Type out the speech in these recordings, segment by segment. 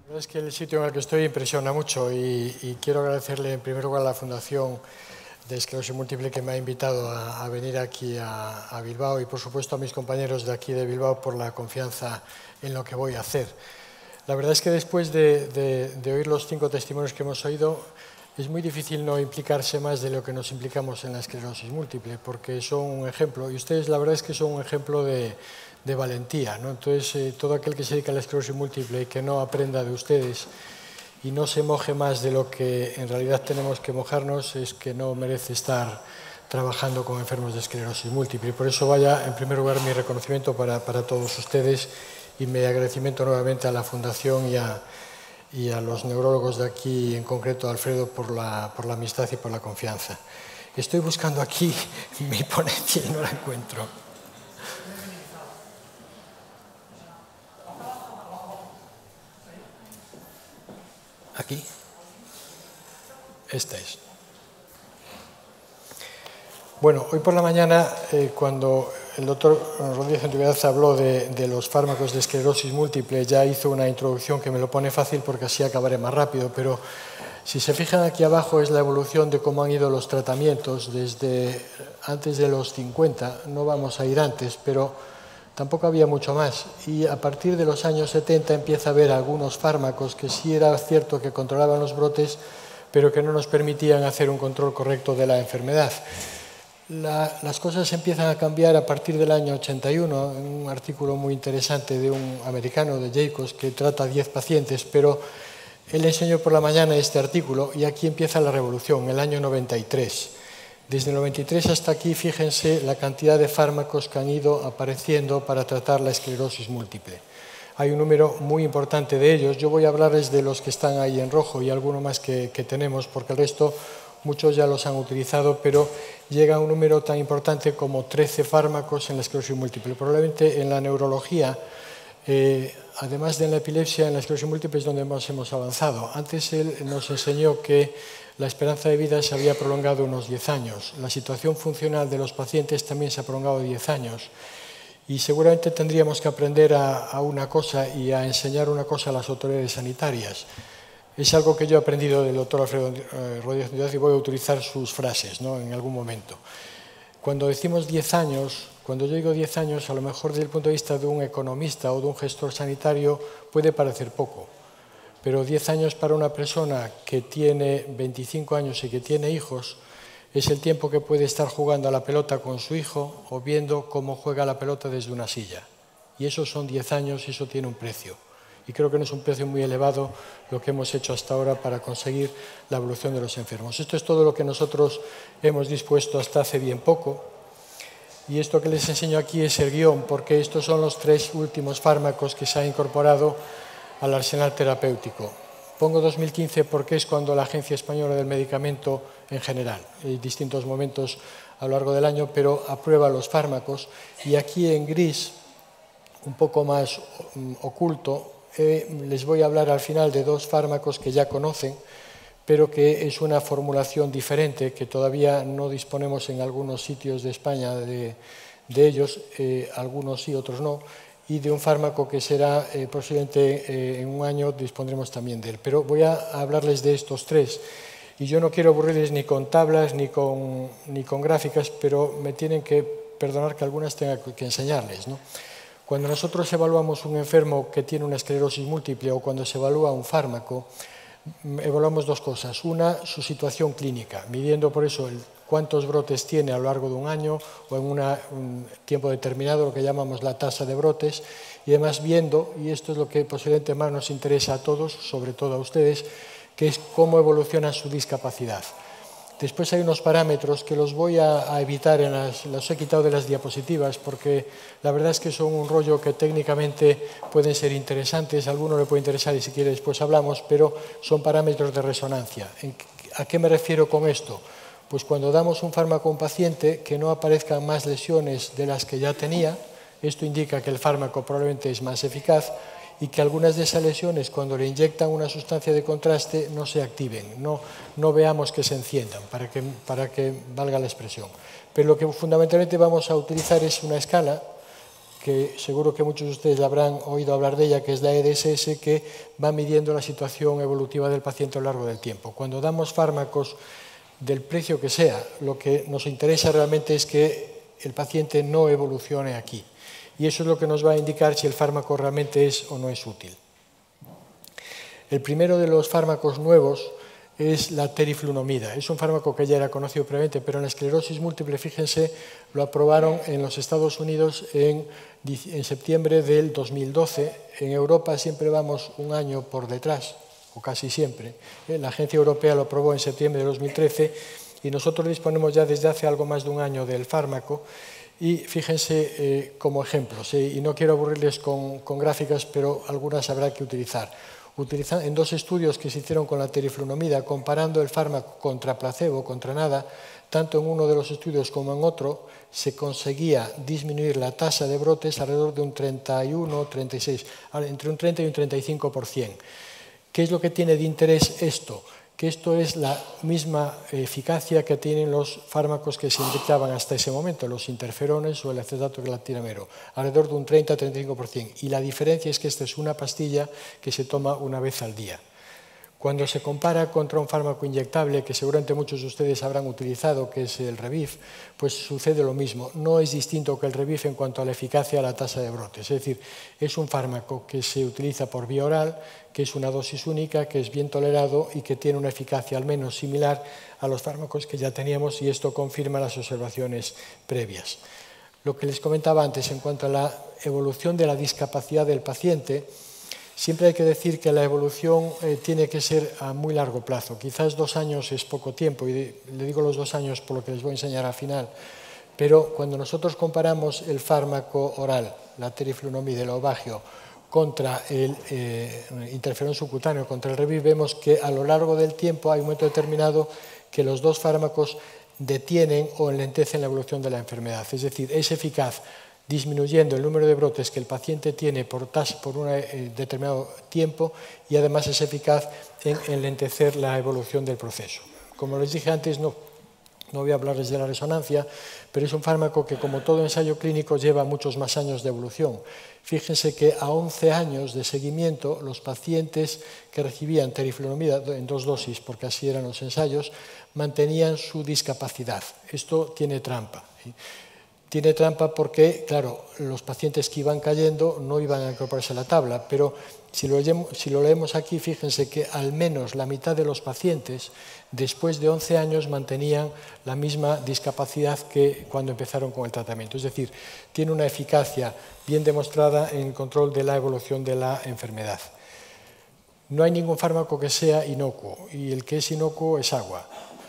La verdad es que el sitio en el que estoy impresiona mucho y quiero agradecerle en primer lugar a la Fundación de Esclerosis Múltiple que me ha invitado a venir aquí a Bilbao y por supuesto a mis compañeros de aquí de Bilbao por la confianza en lo que voy a hacer. La verdad es que después de oír los 5 testimonios que hemos oído, es muy difícil no implicarse más de lo que nos implicamos en la esclerosis múltiple, porque son un ejemplo, y ustedes la verdad es que son un ejemplo de valentía, ¿no? Entonces, todo aquel que se dedica a la esclerosis múltiple y que no aprenda de ustedes y no se moje más de lo que en realidad tenemos que mojarnos, es que no merece estar trabajando con enfermos de esclerosis múltiple. Y por eso vaya, en primer lugar, mi reconocimiento para todos ustedes y mi agradecimiento nuevamente a la Fundación y a los neurólogos de aquí, en concreto a Alfredo, por la amistad y por la confianza. Estoy buscando aquí mi ponencia y no la encuentro. ¿Aquí? Esta es. Bueno, hoy por la mañana, cuando el doctor Rodríguez Antigüedad habló de los fármacos de esclerosis múltiple, ya hizo una introducción que me lo pone fácil porque así acabaré más rápido, pero si se fijan aquí abajo es la evolución de cómo han ido los tratamientos desde antes de los 50, no vamos a ir antes, pero tampoco había mucho más. Y a partir de los años 70 empieza a haber algunos fármacos que sí era cierto que controlaban los brotes, pero que no nos permitían hacer un control correcto de la enfermedad. Las cosas empiezan a cambiar a partir del año 81, en un artículo muy interesante de un americano, de Jacobs, que trata 10 pacientes, pero él enseñó por la mañana este artículo y aquí empieza la revolución, el año 93. Desde el 93 hasta aquí, fíjense la cantidad de fármacos que han ido apareciendo para tratar la esclerosis múltiple. Hay un número muy importante de ellos. Yo voy a hablarles de los que están ahí en rojo y alguno más que tenemos, porque el resto muchos ya los han utilizado, pero llega a un número tan importante como 13 fármacos en la esclerosis múltiple. Probablemente en la neurología, además de en la epilepsia, en la esclerosis múltiple es donde más hemos avanzado. Antes él nos enseñó que la esperanza de vida se había prolongado unos 10 años. La situación funcional de los pacientes también se ha prolongado 10 años. Y seguramente tendríamos que aprender a una cosa y a enseñar una cosa a las autoridades sanitarias. Es algo que yo he aprendido del doctor Alfredo Rodríguez y voy a utilizar sus frases, ¿no?, en algún momento. Cuando decimos 10 años, cuando yo digo 10 años, a lo mejor desde el punto de vista de un economista o de un gestor sanitario puede parecer poco, pero 10 años para una persona que tiene 25 años y que tiene hijos es el tiempo que puede estar jugando a la pelota con su hijo o viendo cómo juega la pelota desde una silla. Y esos son 10 años y eso tiene un precio. Y creo que no es un precio muy elevado lo que hemos hecho hasta ahora para conseguir la evolución de los enfermos. Esto es todo lo que nosotros hemos dispuesto hasta hace bien poco. Y esto que les enseño aquí es el guión, porque estos son los 3 últimos fármacos que se han incorporado al arsenal terapéutico. Pongo 2015 porque es cuando la Agencia Española del Medicamento, en general, en distintos momentos a lo largo del año, pero aprueba los fármacos. Y aquí en gris, un poco más oculto, les voy a hablar al final de 2 fármacos que ya conocen, pero que es una formulación diferente, que todavía no disponemos en algunos sitios de España de ellos, algunos sí, otros no, y de un fármaco que será posiblemente en un año dispondremos también de él. Pero voy a hablarles de estos 3, y yo no quiero aburrirles ni con tablas ni con gráficas, pero me tienen que perdonar que algunas tenga que enseñarles, ¿no? Cuando nosotros evaluamos un enfermo que tiene una esclerosis múltiple o cuando se evalúa un fármaco, evaluamos 2 cosas. Una, su situación clínica, midiendo por eso cuántos brotes tiene a lo largo de un año o en un tiempo determinado, lo que llamamos la tasa de brotes, y además viendo, y esto es lo que posiblemente más nos interesa a todos, sobre todo a ustedes, que es cómo evoluciona su discapacidad. Después hay unos parámetros que los voy a evitar, los he quitado de las diapositivas porque la verdad es que son un rollo que técnicamente pueden ser interesantes, a alguno le puede interesar y si quiere después hablamos, pero son parámetros de resonancia. ¿A qué me refiero con esto? Pues cuando damos un fármaco a un paciente que no aparezcan más lesiones de las que ya tenía, esto indica que el fármaco probablemente es más eficaz, y que algunas de esas lesiones, cuando le inyectan una sustancia de contraste, no se activen, no veamos que se enciendan, para que valga la expresión. Pero lo que fundamentalmente vamos a utilizar es una escala que seguro que muchos de ustedes habrán oído hablar de ella, que es la EDSS, que va midiendo la situación evolutiva del paciente a lo largo del tiempo. Cuando damos fármacos del precio que sea, lo que nos interesa realmente es que el paciente no evolucione aquí. Y eso es lo que nos va a indicar si el fármaco realmente es o no es útil. El primero de los fármacos nuevos es la teriflunomida. Es un fármaco que ya era conocido previamente, pero en la esclerosis múltiple, fíjense, lo aprobaron en los Estados Unidos en septiembre del 2012. En Europa siempre vamos un año por detrás, o casi siempre. La Agencia Europea lo aprobó en septiembre de 2013 y nosotros disponemos ya desde hace algo más de un año del fármaco. Y fíjense como ejemplos, y no quiero aburrirles con gráficas, pero algunas habrá que utilizar. En dos estudios que se hicieron con la teriflunomida, comparando el fármaco contra placebo, contra nada, tanto en uno de los estudios como en otro, se conseguía disminuir la tasa de brotes alrededor de un 31, 36, entre un 30 y un 35%. ¿Qué es lo que tiene de interés esto? Que esto es la misma eficacia que tienen los fármacos que se inyectaban hasta ese momento, los interferones o el acetato galactinamero, alrededor de un 30-35%. Y la diferencia es que esta es una pastilla que se toma una vez al día. Cuando se compara contra un fármaco inyectable, que seguramente muchos de ustedes habrán utilizado, que es el Revif, pues sucede lo mismo. No es distinto que el Revif en cuanto a la eficacia a la tasa de brotes. Es decir, es un fármaco que se utiliza por vía oral, que es una dosis única, que es bien tolerado y que tiene una eficacia al menos similar a los fármacos que ya teníamos, y esto confirma las observaciones previas. Lo que les comentaba antes en cuanto a la evolución de la discapacidad del paciente, siempre hay que decir que la evolución tiene que ser a muy largo plazo. Quizás 2 años es poco tiempo, y le digo los 2 años por lo que les voy a enseñar al final, pero cuando nosotros comparamos el fármaco oral, la teriflunomida, el Aubagio, contra el interferón subcutáneo, contra el Revif, vemos que a lo largo del tiempo hay un momento determinado que los dos fármacos detienen o enlentecen la evolución de la enfermedad. Es decir, es eficaz disminuyendo el número de brotes que el paciente tiene por un determinado tiempo, y además es eficaz en enlentecer la evolución del proceso. Como les dije antes, no voy a hablarles de la resonancia, pero es un fármaco que, como todo ensayo clínico, lleva muchos más años de evolución. Fíjense que a 11 años de seguimiento, los pacientes que recibían teriflunomida en 2 dosis, porque así eran los ensayos, mantenían su discapacidad. Esto tiene trampa. Tiene trampa porque, claro, los pacientes que iban cayendo no iban a incorporarse a la tabla, pero si lo leemos aquí, fíjense que al menos la mitad de los pacientes, después de 11 años, mantenían la misma discapacidad que cuando empezaron con el tratamiento. Es decir, tiene una eficacia bien demostrada en el control de la evolución de la enfermedad. No hay ningún fármaco que sea inocuo, y el que es inocuo es agua.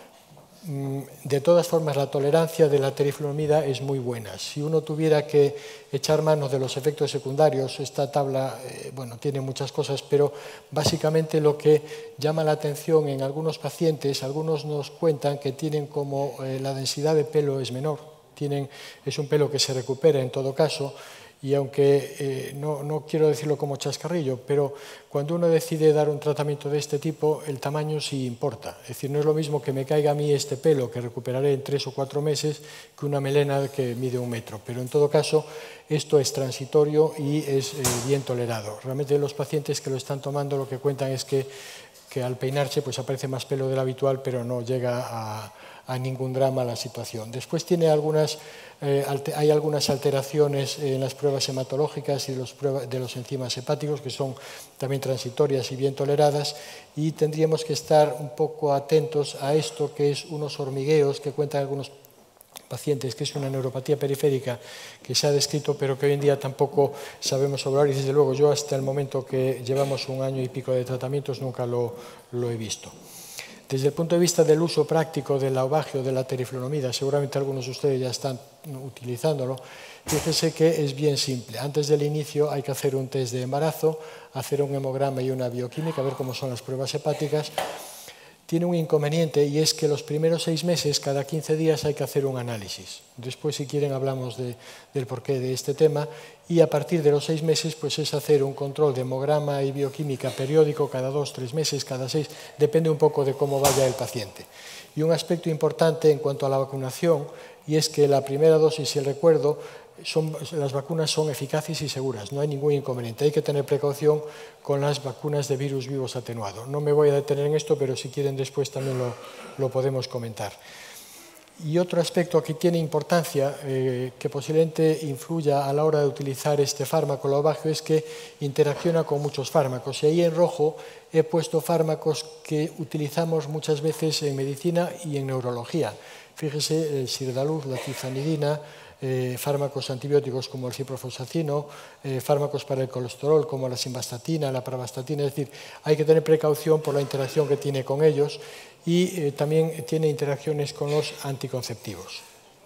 De todas formas, la tolerancia de la teriflunomida es muy buena. Si uno tuviera que echar mano de los efectos secundarios, esta tabla tiene muchas cosas, pero básicamente lo que llama la atención en algunos pacientes, algunos nos cuentan que tienen como la densidad de pelo es menor, es un pelo que se recupera en todo caso, y aunque no quiero decirlo como chascarrillo, pero cuando uno decide dar un tratamiento de este tipo, el tamaño sí importa. Es decir, no es lo mismo que me caiga a mí este pelo, que recuperaré en 3 o 4 meses, que una melena que mide 1 metro. Pero en todo caso, esto es transitorio y es bien tolerado. Realmente los pacientes que lo están tomando lo que cuentan es que al peinarse pues aparece más pelo del habitual, pero no llega a ningún drama la situación. Después hay algunas alteraciones en las pruebas hematológicas y de los enzimas hepáticos, que son también transitorias y bien toleradas, y tendríamos que estar un poco atentos a esto, que es unos hormigueos que cuentan algunos pacientes, que es una neuropatía periférica que se ha descrito, pero que hoy en día tampoco sabemos hablar, y desde luego yo hasta el momento que llevamos 1 año y pico de tratamientos nunca lo he visto. Desde el punto de vista del uso práctico del Aubagio, de la teriflunomida, seguramente algunos de ustedes ya están utilizándolo. Fíjense que es bien simple. Antes del inicio hay que hacer un test de embarazo, hacer un hemograma y una bioquímica, ver cómo son las pruebas hepáticas. Tiene un inconveniente, y es que los primeros 6 meses, cada 15 días, hay que hacer un análisis. Después, si quieren, hablamos del porqué de este tema. Y a partir de los 6 meses, pues es hacer un control de hemograma y bioquímica periódico cada 2, 3 meses, cada 6, depende un poco de cómo vaya el paciente. Y un aspecto importante en cuanto a la vacunación, y es que la primera dosis, si recuerdo, las vacunas son eficaces y seguras, no hay ningún inconveniente. Hay que tener precaución con las vacunas de virus vivos atenuado. No me voy a detener en esto, pero si quieren después también lo podemos comentar. Y otro aspecto que tiene importancia, que posiblemente influya a la hora de utilizar este fármaco, el Aubagio, es que interacciona con muchos fármacos. Y ahí en rojo he puesto fármacos que utilizamos muchas veces en medicina y en neurología. Fíjese, el Sirdeluz, la tizanidina, fármacos antibióticos como el ciprofloxacino, fármacos para el colesterol como la simvastatina, la pravastatina. Es decir, hay que tener precaución por la interacción que tiene con ellos y también tiene interacciones con los anticonceptivos.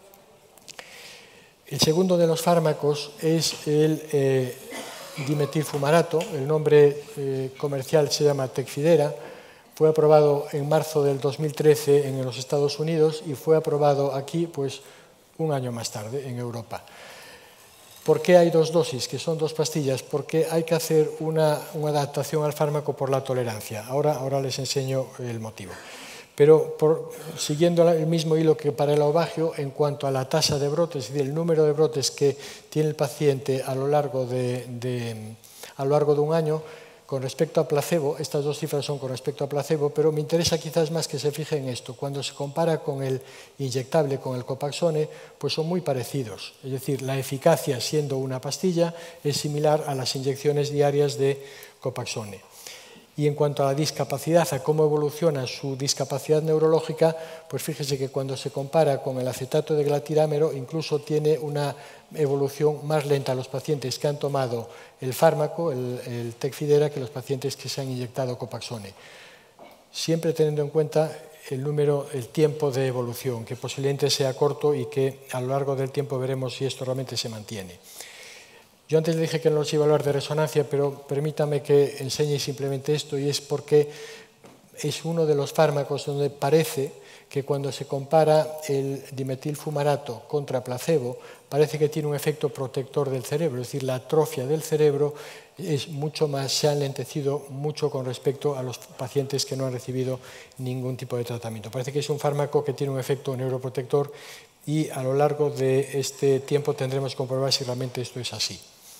El segundo de los fármacos es el dimetilfumarato. El nombre comercial se llama Tecfidera. Fue aprobado en marzo del 2013 en los Estados Unidos y fue aprobado aquí pues, un año más tarde en Europa. ¿Por qué hay dos dosis, que son dos pastillas? Porque hay que hacer una adaptación al fármaco por la tolerancia. Ahora les enseño el motivo. Pero siguiendo el mismo hilo que para el Aubagio, en cuanto a la tasa de brotes, es decir, el número de brotes que tiene el paciente a lo largo de un año, con respecto a placebo, estas dos cifras son con respecto a placebo, pero me interesa quizás más que se fije en esto. Cuando se compara con el inyectable, con el Copaxone, pues son muy parecidos. Es decir, la eficacia siendo una pastilla es similar a las inyecciones diarias de Copaxone. Y en cuanto a la discapacidad, a cómo evoluciona su discapacidad neurológica, pues fíjese que cuando se compara con el acetato de glatirámero, incluso tiene una evolución más lenta a los pacientes que han tomado el fármaco, el Tecfidera, que los pacientes que se han inyectado Copaxone. Siempre teniendo en cuenta el tiempo de evolución, que posiblemente sea corto y que a lo largo del tiempo veremos si esto realmente se mantiene. Yo antes le dije que no os iba a hablar de resonancia, pero permítame que enseñe simplemente esto, y es porque es uno de los fármacos donde parece que cuando se compara el dimetilfumarato contra placebo, parece que tiene un efecto protector del cerebro, es decir, la atrofia del cerebro es mucho más, se ha enlentecido mucho con respecto a los pacientes que no han recibido ningún tipo de tratamiento. Parece que es un fármaco que tiene un efecto neuroprotector y a lo largo de este tiempo tendremos que comprobar si realmente esto es así.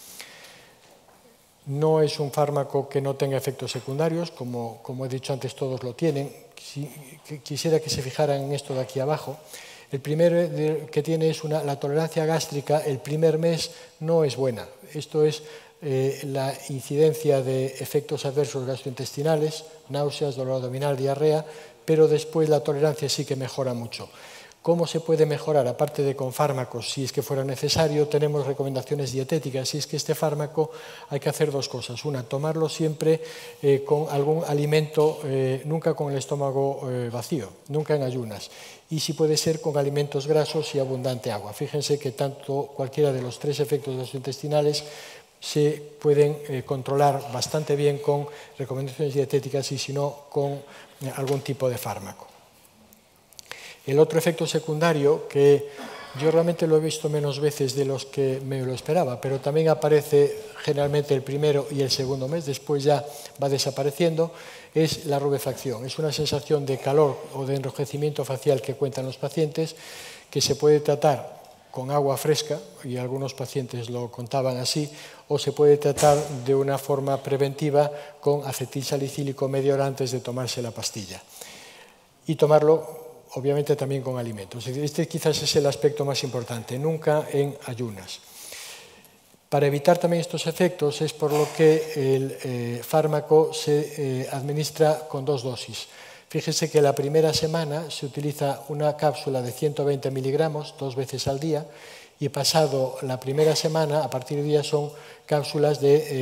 No es un fármaco que no tenga efectos secundarios, como he dicho antes, todos lo tienen. Quisiera que se fijaran en esto de aquí abajo. El primero que tiene es la tolerancia gástrica, el primer mes no es buena. Esto es la incidencia de efectos adversos gastrointestinales, náuseas, dolor abdominal, diarrea, pero después la tolerancia sí que mejora mucho. ¿Cómo se puede mejorar? Aparte de con fármacos, si es que fuera necesario, tenemos recomendaciones dietéticas. Si es que este fármaco hay que hacer dos cosas. Una, tomarlo siempre con algún alimento, nunca con el estómago vacío, nunca en ayunas. Y si puede ser con alimentos grasos y abundante agua. Fíjense que tanto cualquiera de los tres efectos gastrointestinales se pueden controlar bastante bien con recomendaciones dietéticas y si no, con algún tipo de fármaco. El otro efecto secundario, que yo realmente lo he visto menos veces de los que me lo esperaba, pero también aparece generalmente el primero y el segundo mes, después ya va desapareciendo, es la rubefacción. Es una sensación de calor o de enrojecimiento facial que cuentan los pacientes, que se puede tratar con agua fresca, y algunos pacientes lo contaban así, o se puede tratar de una forma preventiva con acetilsalicílico media hora antes de tomarse la pastilla. Y tomarlo obviamente también con alimentos. Este quizás es el aspecto más importante, nunca en ayunas. Para evitar también estos efectos es por lo que el fármaco se administra con dos dosis. Fíjese que la primera semana se utiliza una cápsula de 120 miligramos 2 veces al día y pasado la primera semana, a partir de día son cápsulas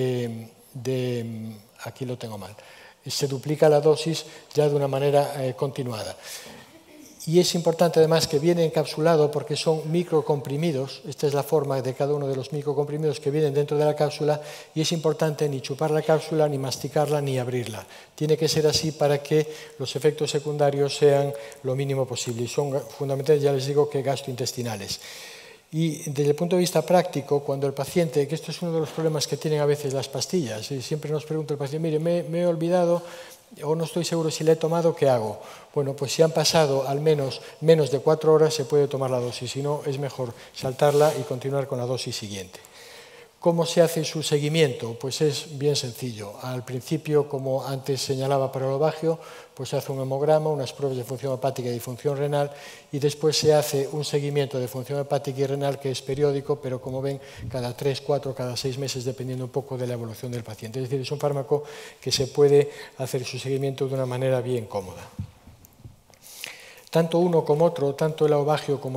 aquí lo tengo mal, se duplica la dosis ya de una manera continuada. Y es importante además que viene encapsulado porque son microcomprimidos, esta es la forma de cada uno de los microcomprimidos que vienen dentro de la cápsula y es importante ni chupar la cápsula, ni masticarla, ni abrirla. Tiene que ser así para que los efectos secundarios sean lo mínimo posible y son fundamentalmente, ya les digo, que gastrointestinales. Y desde el punto de vista práctico, cuando el paciente, que esto es uno de los problemas que tienen a veces las pastillas, y siempre nos pregunta el paciente, mire, me he olvidado o no estoy seguro si la he tomado, ¿qué hago? Bueno, pues si han pasado al menos de 4 horas se puede tomar la dosis, si no es mejor saltarla y continuar con la dosis siguiente. ¿Cómo se hace su seguimiento? Pues es bien sencillo. Al principio, como antes señalaba para el ovagio, pues se hace un hemograma, unas pruebas de función hepática y de función renal, y después se hace un seguimiento de función hepática y renal que es periódico, pero como ven, cada 3, 4, cada 6 meses, dependiendo un poco de la evolución del paciente. Es decir, es un fármaco que se puede hacer su seguimiento de una manera bien cómoda. Tanto uno como otro, tanto el ovagio como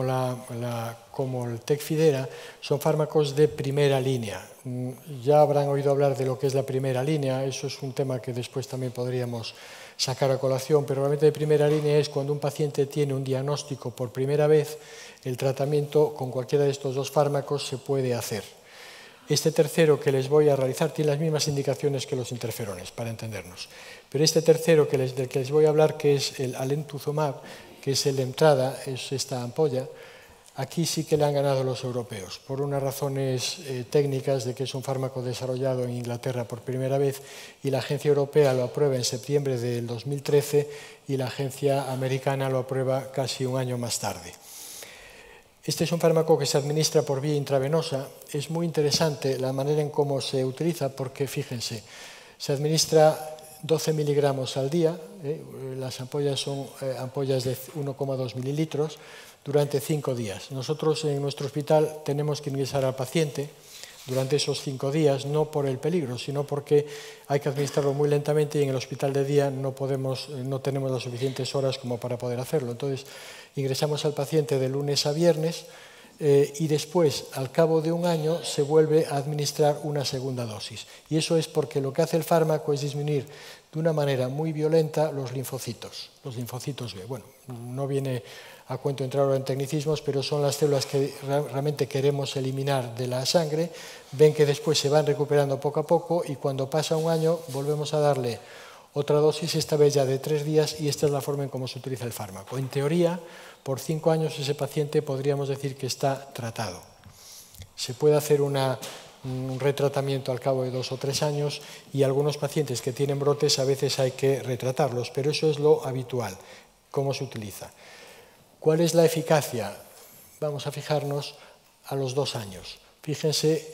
el Tecfidera, son fármacos de primera línea. Ya habrán oído hablar de lo que es la primera línea, eso es un tema que después también podríamos sacar a colación, pero realmente de primera línea es cuando un paciente tiene un diagnóstico por primera vez, el tratamiento con cualquiera de estos dos fármacos se puede hacer. Este tercero que les voy a realizar tiene las mismas indicaciones que los interferones, para entendernos. Pero este tercero del que les voy a hablar, que es el alemtuzumab, que es el de entrada, es esta ampolla, aquí sí que le han ganado los europeos, por unas razones técnicas de que es un fármaco desarrollado en Inglaterra por primera vez y la agencia europea lo aprueba en septiembre del 2013 y la agencia americana lo aprueba casi un año más tarde. Este es un fármaco que se administra por vía intravenosa. Es muy interesante la manera en cómo se utiliza porque, fíjense, se administra 12 miligramos al día, las ampollas son ampollas de 1,2 mililitros durante 5 días. Nosotros en nuestro hospital tenemos que ingresar al paciente durante esos 5 días, no por el peligro, sino porque hay que administrarlo muy lentamente y en el hospital de día no tenemos las suficientes horas como para poder hacerlo. Entonces, ingresamos al paciente de lunes a viernes y después, al cabo de un año, se vuelve a administrar una segunda dosis. Y eso es porque lo que hace el fármaco es disminuir de una manera muy violenta los linfocitos B. Bueno, no viene a cuento entrar ahora en tecnicismos, pero son las células que realmente queremos eliminar de la sangre. Ven que después se van recuperando poco a poco y cuando pasa un año volvemos a darle otra dosis, esta vez ya de 3 días, y esta es la forma en cómo se utiliza el fármaco. En teoría, por 5 años ese paciente podríamos decir que está tratado. Se puede hacer un retratamiento al cabo de 2 o 3 años y algunos pacientes que tienen brotes a veces hay que retratarlos, pero eso es lo habitual. ¿Cómo se utiliza? ¿Cuál es la eficacia? Vamos a fijarnos a los 2 años. Fíjense,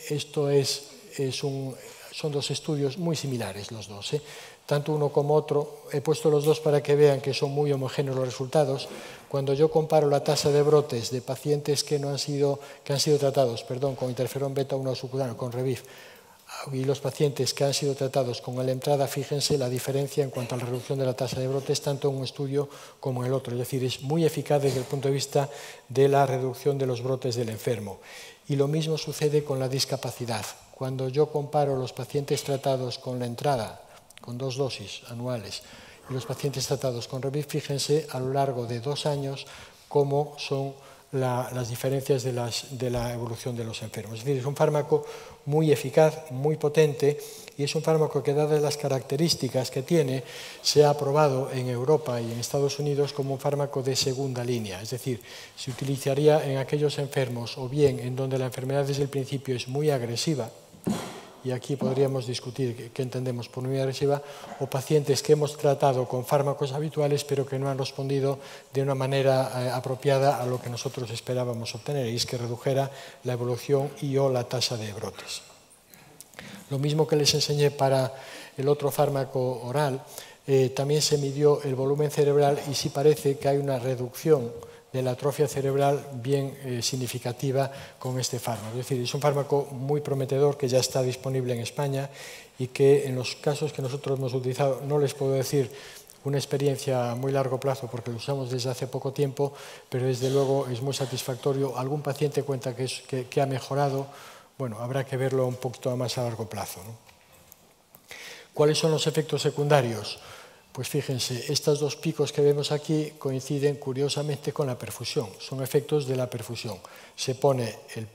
son 2 estudios muy similares los dos, tanto uno como otro. He puesto los dos para que vean que son muy homogéneos los resultados. Cuando yo comparo la tasa de brotes de pacientes que han sido tratados con interferón beta-1 subcutáneo, con Rebif, y los pacientes que han sido tratados con Alemtrada, fíjense la diferencia en cuanto a la reducción de la tasa de brotes, tanto en un estudio como en el otro. Es decir, es muy eficaz desde el punto de vista de la reducción de los brotes del enfermo. Y lo mismo sucede con la discapacidad. Cuando yo comparo los pacientes tratados con la entrada, con 2 dosis anuales, y los pacientes tratados con Rebif, fíjense a lo largo de 2 años cómo son las diferencias de la evolución de los enfermos. Es decir, es un fármaco muy eficaz, muy potente, y es un fármaco que, dadas las características que tiene, se ha aprobado en Europa y en Estados Unidos como un fármaco de segunda línea. Es decir, se utilizaría en aquellos enfermos o bien en donde la enfermedad desde el principio es muy agresiva, y aquí podríamos discutir qué entendemos por muy agresiva, o pacientes que hemos tratado con fármacos habituales pero que no han respondido de una manera apropiada a lo que nosotros esperábamos obtener, y es que redujera la evolución y o la tasa de brotes. Lo mismo que les enseñé para el otro fármaco oral, también se midió el volumen cerebral y sí parece que hay una reducción de la atrofia cerebral bien significativa con este fármaco. Es decir, es un fármaco muy prometedor que ya está disponible en España y que en los casos que nosotros hemos utilizado, no les puedo decir una experiencia a muy largo plazo porque lo usamos desde hace poco tiempo, pero desde luego es muy satisfactorio. Algún paciente cuenta que ha mejorado. Bueno, habrá que verlo un poquito más a largo plazo, ¿no? ¿Cuáles son los efectos secundarios? Pues fíjense, estos 2 picos que vemos aquí coinciden curiosamente con la perfusión, son efectos de la perfusión. Se pone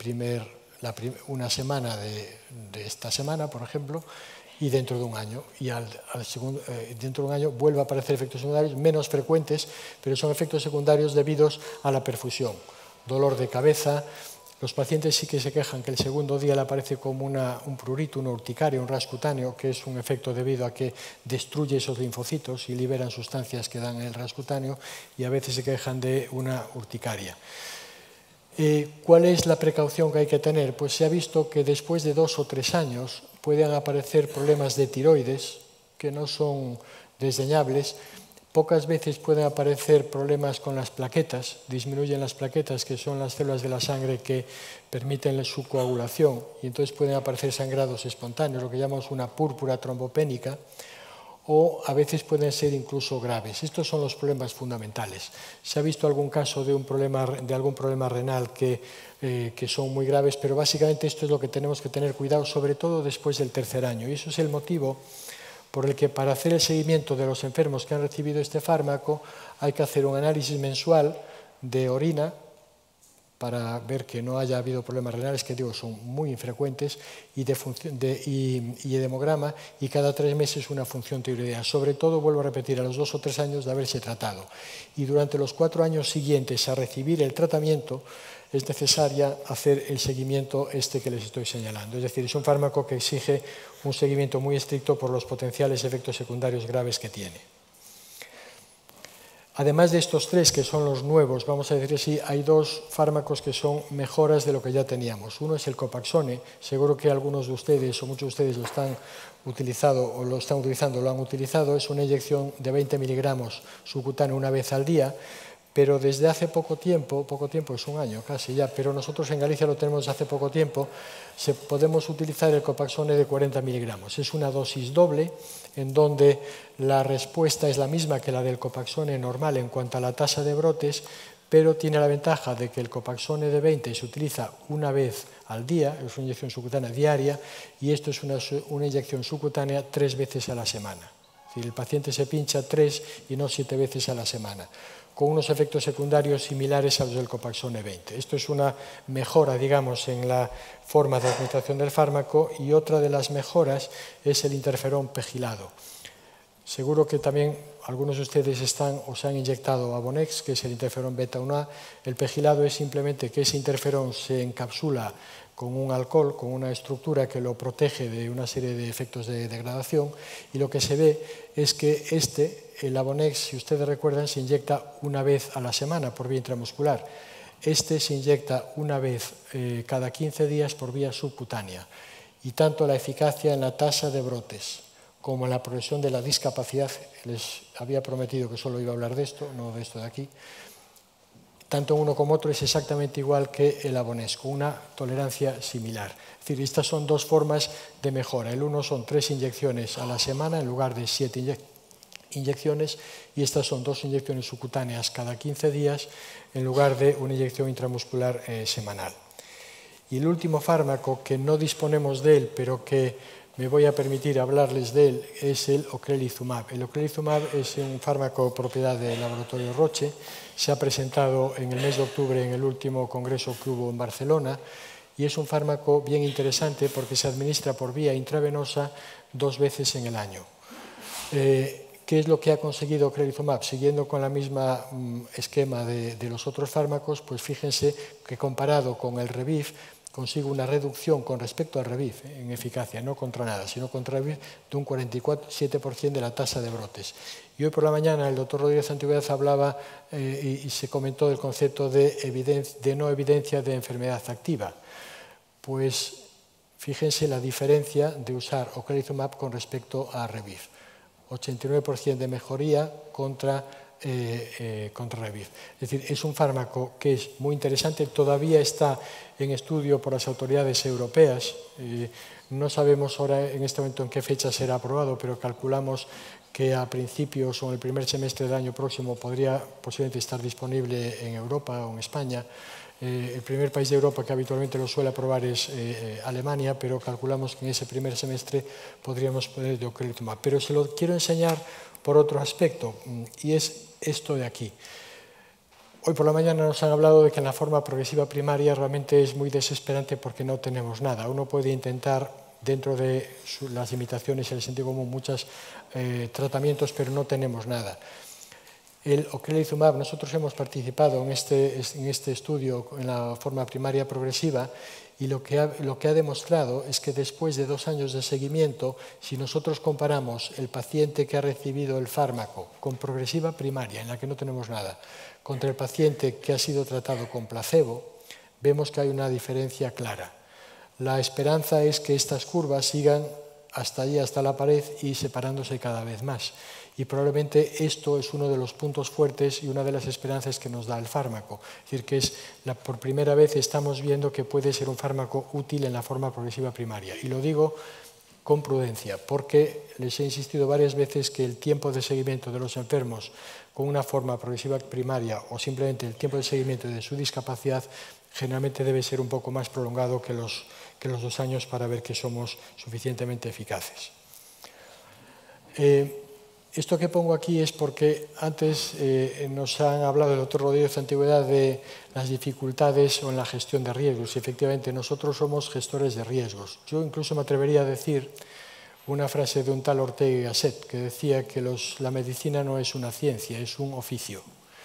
una semana de esta semana, por ejemplo, y dentro de un año, y dentro de un año vuelve a aparecer efectos secundarios menos frecuentes, pero son efectos secundarios debidos a la perfusión. Dolor de cabeza, Los pacientes sí que se quejan que el segundo día le aparece como un prurito, una urticaria, un ras cutáneo, que es un efecto debido a que destruye esos linfocitos y liberan sustancias que dan el ras cutáneo, y a veces se quejan de una urticaria. ¿Cuál es la precaución que hay que tener? Pues se ha visto que después de 2 o 3 años pueden aparecer problemas de tiroides, que no son desdeñables. Pocas veces pueden aparecer problemas con las plaquetas, disminuyen las plaquetas, que son las células de la sangre que permiten su coagulación, y entonces pueden aparecer sangrados espontáneos, lo que llamamos una púrpura trombopénica, o a veces pueden ser incluso graves. Estos son los problemas fundamentales. Se ha visto algún caso de algún problema renal que son muy graves, pero básicamente esto es lo que tenemos que tener cuidado, sobre todo después del 3er año, y eso es el motivo por el que para hacer el seguimiento de los enfermos que han recibido este fármaco hay que hacer un análisis mensual de orina para ver que no haya habido problemas renales, que digo son muy infrecuentes, y hemograma, y cada 3 meses una función tiroidea. Sobre todo, vuelvo a repetir, a los 2 o 3 años de haberse tratado. Y durante los 4 años siguientes a recibir el tratamiento es necesaria hacer el seguimiento que les estoy señalando. Es decir, es un fármaco que exige un seguimiento muy estricto por los potenciales efectos secundarios graves que tiene. Además de estos 3 que son los nuevos, vamos a decir así, hay 2 fármacos que son mejoras de lo que ya teníamos. Uno es el Copaxone, seguro que algunos de ustedes o muchos de ustedes lo han utilizado, lo han utilizado. Es una inyección de 20 miligramos subcutáneo una vez al día, pero desde hace poco tiempo, es un año casi ya, pero nosotros en Galicia lo tenemos hace poco tiempo, podemos utilizar el Copaxone de 40 miligramos. Es una dosis doble, en donde la respuesta es la misma que la del Copaxone normal en cuanto a la tasa de brotes, pero tiene la ventaja de que el Copaxone de 20 se utiliza una vez al día, es una inyección subcutánea diaria, y esto es una inyección subcutánea 3 veces a la semana. Es decir, el paciente se pincha 3 y no 7 veces a la semana, con unos efectos secundarios similares a los del Copaxone 20. Esto es una mejora, digamos, en la forma de administración del fármaco, y otra de las mejoras es el interferón pegilado. Seguro que también algunos de ustedes se han inyectado Avonex, que es el interferón beta-1A. El pegilado es simplemente que ese interferón se encapsula con un alcohol, con una estructura que lo protege de una serie de efectos de degradación, y lo que se ve es que el Avonex, si ustedes recuerdan, se inyecta una vez a la semana por vía intramuscular. Este se inyecta una vez cada 15 días por vía subcutánea, y tanto la eficacia en la tasa de brotes como en la progresión de la discapacidad, les había prometido que solo iba a hablar de esto, no de esto de aquí, tanto uno como otro es exactamente igual que el Avonex, con una tolerancia similar. Es decir, estas son 2 formas de mejora. El uno son 3 inyecciones a la semana en lugar de 7 inyecciones, y estas son 2 inyecciones subcutáneas cada 15 días en lugar de una inyección intramuscular semanal. Y el último fármaco, que no disponemos de él, pero que me voy a permitir hablarles de él, es el Ocrelizumab. El Ocrelizumab es un fármaco propiedad del laboratorio Roche. Se ha presentado en el mes de octubre en el último congreso que hubo en Barcelona, y es un fármaco bien interesante porque se administra por vía intravenosa 2 veces en el año. ¿Qué es lo que ha conseguido Ocrelizumab? Siguiendo con la misma esquema de los otros fármacos, pues fíjense que comparado con el Rebif, consigue una reducción con respecto al Rebif en eficacia, no contra nada, sino contra el Rebif, de un 47% de la tasa de brotes. Y hoy por la mañana el doctor Rodríguez Antigüedad hablaba y se comentó del concepto de no evidencia de enfermedad activa. Pues fíjense la diferencia de usar Ocrelizumab con respecto a Rebif. 89% de mejoría contra Rebif. Es decir, es un fármaco que es muy interesante, todavía está en estudio por las autoridades europeas. No sabemos ahora en este momento en qué fecha será aprobado, pero calculamos que a principios o en el primer semestre del año próximo podría posiblemente estar disponible en Europa o en España. El primer país de Europa que habitualmente lo suele aprobar es Alemania, pero calculamos que en ese primer semestre podríamos poner de Ocrelizumab. Pero se lo quiero enseñar por otro aspecto, y es esto de aquí. Hoy por la mañana nos han hablado de que en la forma progresiva primaria realmente es muy desesperante porque no tenemos nada. Uno puede intentar, dentro de las limitaciones y el sentido común, muchos tratamientos, pero no tenemos nada. El ocrelizumab, nosotros hemos participado en este estudio en la forma primaria progresiva y lo que ha demostrado es que después de 2 años de seguimiento, si nosotros comparamos el paciente que ha recibido el fármaco con progresiva primaria, en la que no tenemos nada, contra el paciente que ha sido tratado con placebo, vemos que hay una diferencia clara. La esperanza es que estas curvas sigan hasta allí, hasta la pared, y separándose cada vez más. Y probablemente esto es uno de los puntos fuertes y una de las esperanzas que nos da el fármaco. Es decir, que por primera vez estamos viendo que puede ser un fármaco útil en la forma progresiva primaria. Y lo digo con prudencia, porque les he insistido varias veces que el tiempo de seguimiento de los enfermos con una forma progresiva primaria o simplemente el tiempo de seguimiento de su discapacidad generalmente debe ser un poco más prolongado que los 2 años para ver que somos suficientemente eficaces. Esto que pongo aquí es porque antes nos han hablado el doctor Rodríguez de Antigüedad de las dificultades o en la gestión de riesgos. Y efectivamente, nosotros somos gestores de riesgos. Yo incluso me atrevería a decir una frase de un tal Ortega y Gasset que decía que la medicina no es una ciencia, es un oficio.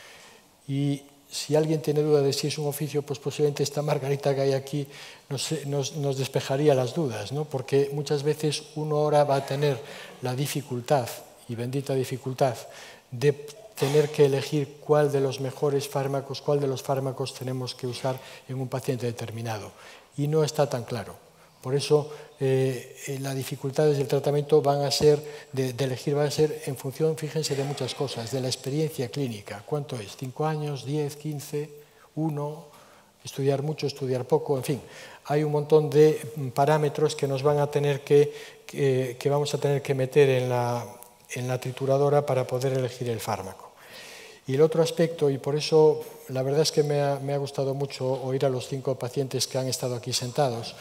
Y si alguien tiene duda de si es un oficio, pues posiblemente esta margarita que hay aquí nos despejaría las dudas, ¿no? Porque muchas veces uno ahora va a tener la dificultad, y bendita dificultad, de tener que elegir cuál de los mejores fármacos, cuál de los fármacos tenemos que usar en un paciente determinado. Y no está tan claro. Por eso las dificultades del tratamiento van a ser, de elegir, van a ser en función, fíjense, de muchas cosas, de la experiencia clínica. ¿Cuánto es? ¿5 años? ¿10? ¿15? ¿1? Estudiar mucho, estudiar poco, en fin. Hay un montón de parámetros que nos van a tener que vamos a tener que meter en la trituradora para poder elegir el fármaco. Y el otro aspecto, y por eso la verdad es que me ha gustado mucho oír a los 5 pacientes que han estado aquí sentados.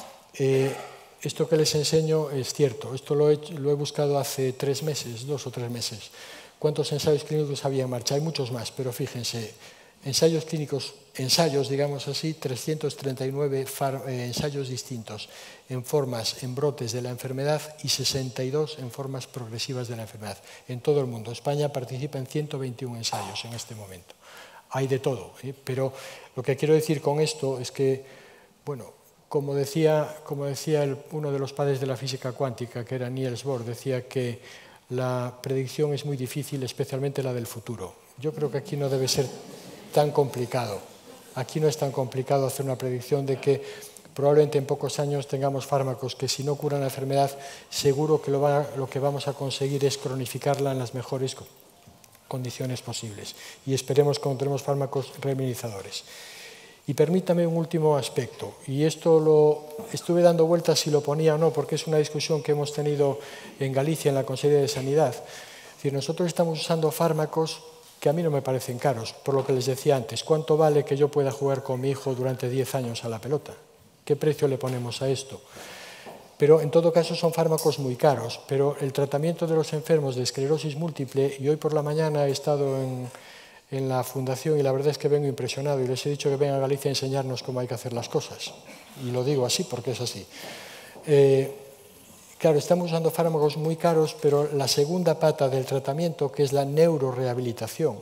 Esto que les enseño es cierto, esto lo he buscado hace 3 meses, 2 o 3 meses. ¿Cuántos ensayos clínicos había en marcha? Hay muchos más, pero fíjense, ensayos clínicos, digamos así, 339 ensayos distintos en formas, en brotes de la enfermedad y 62 en formas progresivas de la enfermedad en todo el mundo. España participa en 121 ensayos en este momento. Hay de todo, pero lo que quiero decir con esto es que, bueno, como decía uno de los padres de la física cuántica, que era Niels Bohr, decía que la predicción es muy difícil, especialmente la del futuro. Yo creo que aquí no debe ser tan complicado. Aquí no es tan complicado hacer una predicción de que probablemente en pocos años tengamos fármacos que si no curan la enfermedad, seguro que lo que vamos a conseguir es cronificarla en las mejores condiciones posibles. Y esperemos que encontremos fármacos reminizadores. Y permítame un último aspecto, y esto lo estuve dando vueltas si lo ponía o no, porque es una discusión que hemos tenido en Galicia, en la Consejería de Sanidad. Es decir, nosotros estamos usando fármacos que a mí no me parecen caros, por lo que les decía antes. ¿Cuánto vale que yo pueda jugar con mi hijo durante 10 años a la pelota? ¿Qué precio le ponemos a esto? Pero en todo caso son fármacos muy caros, pero el tratamiento de los enfermos de esclerosis múltiple, y hoy por la mañana he estado en la fundación y la verdad es que vengo impresionado y les he dicho que vengan a Galicia a enseñarnos cómo hay que hacer las cosas. Y lo digo así porque es así. Claro, estamos usando fármacos muy caros, pero la segunda pata del tratamiento, que es la neurorehabilitación,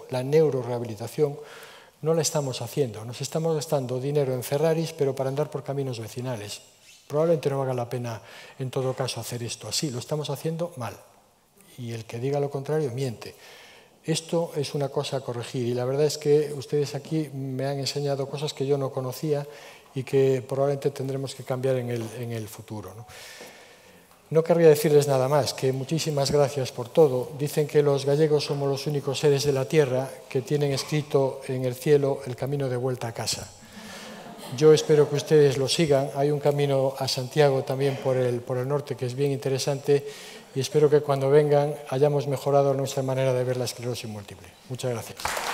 no la estamos haciendo. Nos estamos gastando dinero en Ferraris, pero para andar por caminos vecinales. Probablemente no valga la pena, en todo caso, hacer esto así. Lo estamos haciendo mal. Y el que diga lo contrario, miente. Esto es una cosa a corregir y la verdad es que ustedes aquí me han enseñado cosas que yo no conocía y que probablemente tendremos que cambiar en el futuro, ¿no? No querría decirles nada más, que muchísimas gracias por todo. Dicen que los gallegos somos los únicos seres de la tierra que tienen escrito en el cielo el camino de vuelta a casa. Yo espero que ustedes lo sigan. Hay un camino a Santiago también por el norte que es bien interesante y espero que cuando vengan hayamos mejorado nuestra manera de ver la esclerosis múltiple. Muchas gracias.